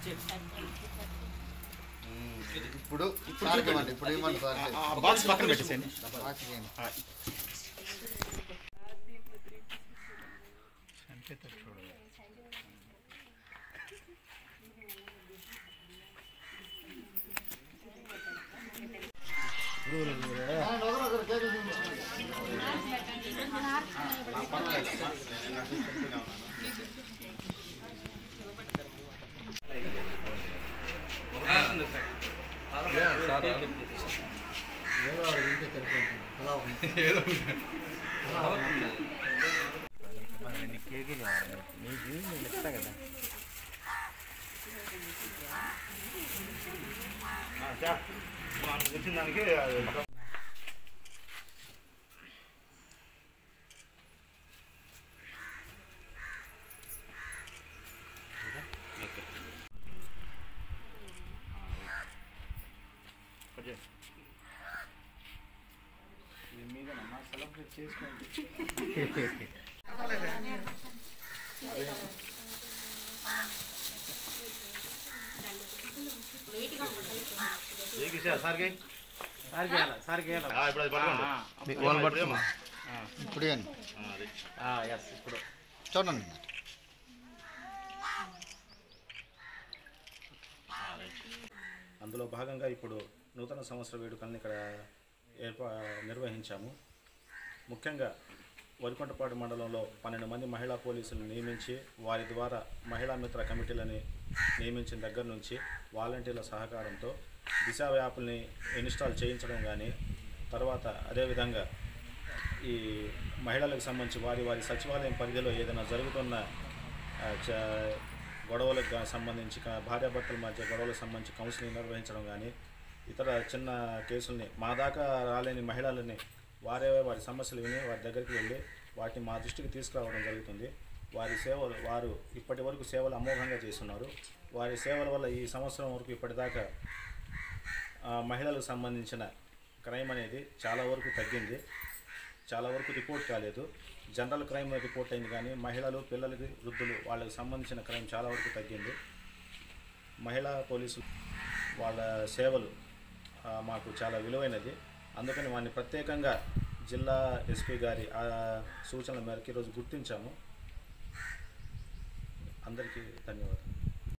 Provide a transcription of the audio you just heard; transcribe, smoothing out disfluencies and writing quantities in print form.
ఇప్పుడు ఇప్పుడు ఏమన్నా సార్ బాక్స్ పక్కన పెట్టేసేయండి. వచ్చిన దానికి మీద సెలబ్రేట్ చేసుకోండి. ఇప్పుడు చూడండి. అందులో భాగంగా ఇప్పుడు నూతన సంవత్సర వేడుకలను ఇక్కడ నిర్వహించాము. ముఖ్యంగా వరికొంటపాడు మండలంలో 12 మంది మహిళా పోలీసులను నియమించి వారి ద్వారా మహిళా మిత్ర కమిటీలని నియమించిన దగ్గర నుంచి వాలంటీర్ల సహకారంతో దిశ యాప్ని ఇన్స్టాల్ చేయించడం కానీ, తర్వాత అదేవిధంగా ఈ మహిళలకు సంబంధించి వారి సచివాలయం పరిధిలో ఏదైనా జరుగుతున్న గొడవలకు సంబంధించి భార్యాభర్తల మధ్య గొడవలకు సంబంధించి కౌన్సిలింగ్ నిర్వహించడం కానీ, ఇతర చిన్న కేసుల్ని మా దాకా రాలేని మహిళలని వారి సమస్యలు విని వారి దగ్గరికి వెళ్ళి వాటిని మా దృష్టికి తీసుకురావడం జరుగుతుంది. వారు ఇప్పటి వరకు సేవలు అమోఘంగా చేస్తున్నారు. వారి సేవల వల్ల ఈ సంవత్సరం వరకు ఇప్పటిదాకా మహిళలకు సంబంధించిన క్రైమ్ అనేది చాలా వరకు తగ్గింది. చాలా వరకు రిపోర్ట్ కాలేదు. జనరల్ క్రైమ్ రిపోర్ట్ అయింది, కానీ మహిళలు, పిల్లలకి, వృద్ధులు వాళ్ళకి సంబంధించిన క్రైమ్ చాలా వరకు తగ్గింది. మహిళా పోలీసులు వాళ్ళ సేవలు మాకు చాలా విలువైనది. అందుకని వారిని ప్రత్యేకంగా జిల్లా ఎస్పీ గారి సూచనల మేరకు ఈరోజు గుర్తించాము. అందరికీ ధన్యవాదాలు.